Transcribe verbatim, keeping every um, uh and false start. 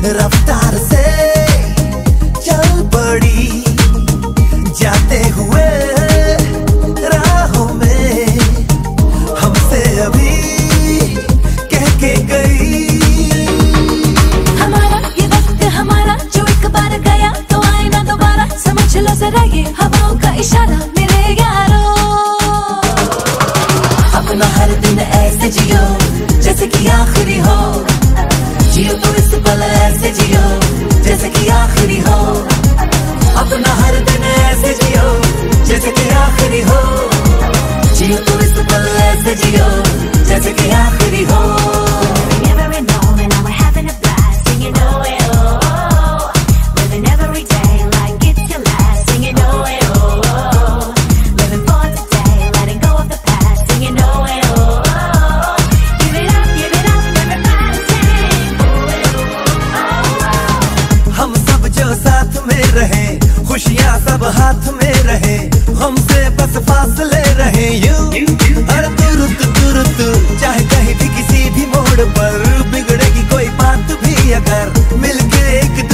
रफ्तार से चल पड़ी, जाते हुए राहों में हमसे अभी कह के गई। हमारा ये वक्त हमारा जो एक बार गया तो आए ना दोबारा, समझ लो जरा ये हवाओं का इशारा मेरे यारों। अपना हर दिन ऐसे जियो जैसे कि आखिरी हो, जियो तो इस पल ऐसे जियो जैसे कि आखिरी हो। अपना हर दिन ऐसे जियो जैसे कि आखिरी हो, जियो तो इस पल ऐसे जियो जैसे कि आखिरी हो। रहे खुशियाँ सब हाथ में रहे, हमसे बस फासले रहे यूं हर तुरंत तुरंत, चाहे कहीं भी किसी भी मोड़ पर बिगड़ेगी कोई बात भी अगर मिलके एक